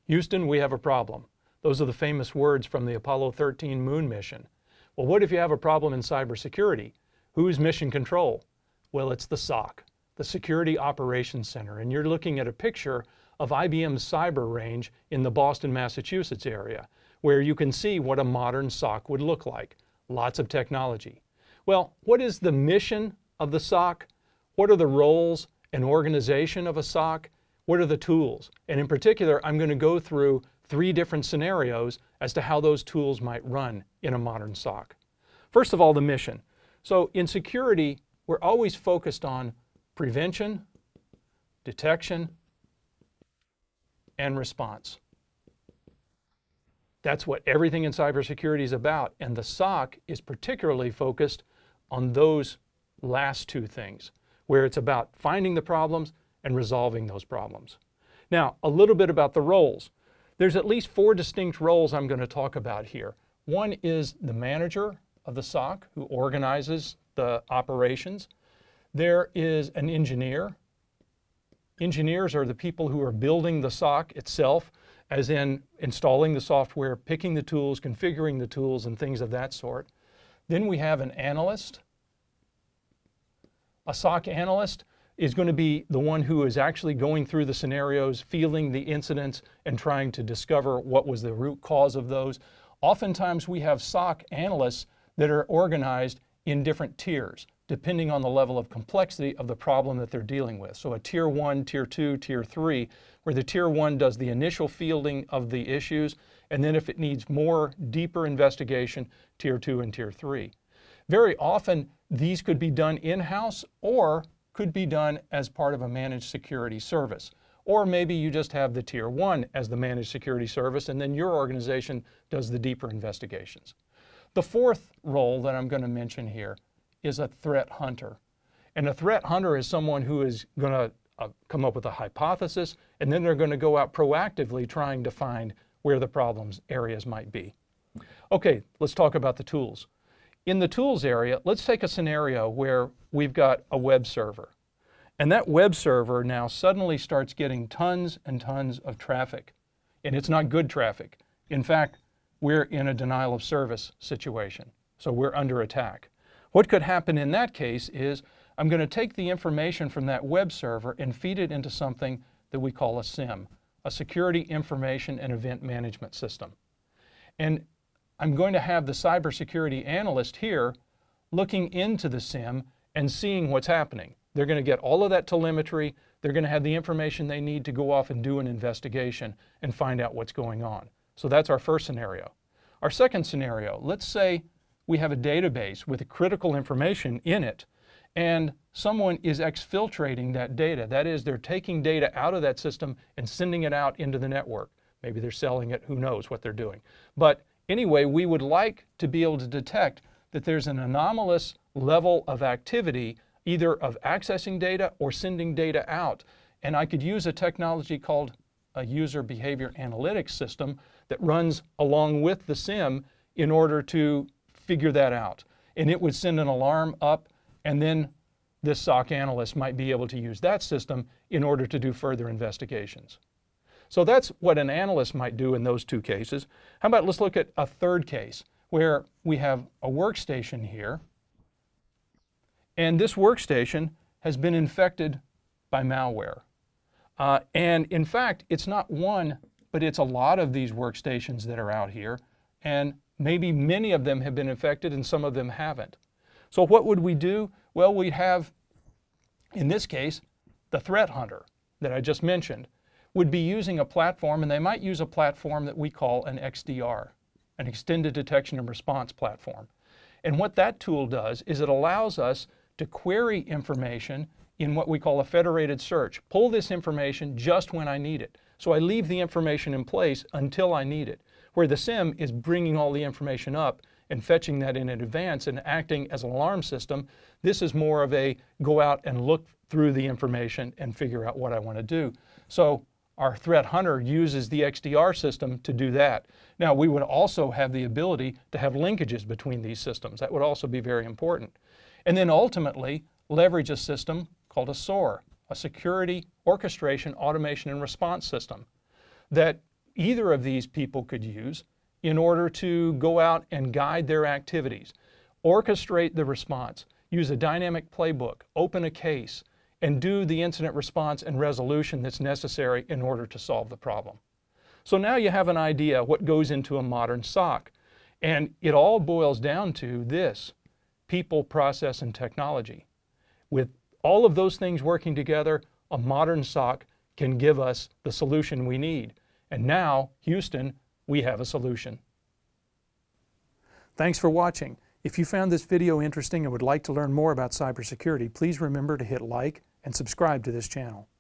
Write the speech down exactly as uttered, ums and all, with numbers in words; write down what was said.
Houston, we have a problem. Those are the famous words from the Apollo thirteen moon mission. Well, what if you have a problem in cybersecurity? Who's mission control? Well, it's the S O C, the Security Operations Center. And you're looking at a picture of I B M's cyber range in the Boston, Massachusetts area, where you can see what a modern S O C would look like. Lots of technology. Well, what is the mission of the S O C? What are the roles and organization of a S O C? What are the tools? And in particular, I'm going to go through three different scenarios as to how those tools might run in a modern S O C. First of all, the mission. So in security, we're always focused on prevention, detection, and response. That's what everything in cybersecurity is about, and the S O C is particularly focused on those last two things, where it's about finding the problems and resolving those problems. Now, a little bit about the roles. There's at least four distinct roles I'm going to talk about here. One is the manager of the S O C, who organizes the operations. There is an engineer. Engineers are the people who are building the S O C itself, as in installing the software, picking the tools, configuring the tools, and things of that sort. Then we have an analyst. A S O C analyst is going to be the one who is actually going through the scenarios, feeling the incidents, and trying to discover what was the root cause of those. Oftentimes we have S O C analysts that are organized in different tiers, depending on the level of complexity of the problem that they're dealing with. So a tier one, tier two, tier three, where the tier one does the initial fielding of the issues, and then if it needs more deeper investigation, tier two and tier three. Very often these could be done in-house or could be done as part of a managed security service. Or maybe you just have the tier one as the managed security service, and then your organization does the deeper investigations. The fourth role that I'm going to mention here is a threat hunter. And a threat hunter is someone who is going to uh, come up with a hypothesis, and then they're going to go out proactively trying to find where the problems areas might be. Okay, let's talk about the tools. In the tools area, let's take a scenario where we've got a web server. And that web server now suddenly starts getting tons and tons of traffic. And it's not good traffic. In fact, we're in a denial of service situation. So we're under attack. What could happen in that case is I'm going to take the information from that web server and feed it into something that we call a S I M, a Security Information and Event Management System. And I'm going to have the cybersecurity analyst here looking into the S I M and seeing what's happening. They're going to get all of that telemetry. They're going to have the information they need to go off and do an investigation and find out what's going on. So that's our first scenario. Our second scenario, let's say we have a database with critical information in it, and someone is exfiltrating that data. That is, they're taking data out of that system and sending it out into the network. Maybe they're selling it, who knows what they're doing. But anyway, we would like to be able to detect that there's an anomalous level of activity, either of accessing data or sending data out. And I could use a technology called a user behavior analytics system that runs along with the S I M in order to figure that out. And it would send an alarm up, and then this S O C analyst might be able to use that system in order to do further investigations. So that's what an analyst might do in those two cases. How about let's look at a third case where we have a workstation here, and this workstation has been infected by malware. Uh, and in fact, it's not one, but it's a lot of these workstations that are out here, and maybe many of them have been infected and some of them haven't. So what would we do? Well, we'd have, in this case, the threat hunter that I just mentioned would be using a platform, and they might use a platform that we call an X D R, an Extended Detection and Response Platform. And what that tool does is it allows us to query information in what we call a federated search. Pull this information just when I need it. So I leave the information in place until I need it. Where the S I M is bringing all the information up and fetching that in advance and acting as an alarm system, this is more of a go out and look through the information and figure out what I want to do. So our threat hunter uses the X D R system to do that. Now, we would also have the ability to have linkages between these systems. That would also be very important. And then ultimately, leverage a system called a S O A R, a Security Orchestration, Automation, and Response System, that either of these people could use in order to go out and guide their activities, orchestrate the response, use a dynamic playbook, open a case, and do the incident response and resolution that's necessary in order to solve the problem. So now you have an idea what goes into a modern S O C. And it all boils down to this: people, process, and technology. With all of those things working together, a modern S O C can give us the solution we need. And now, Houston, we have a solution. Thanks for watching. If you found this video interesting and would like to learn more about cybersecurity, please remember to hit like and subscribe to this channel.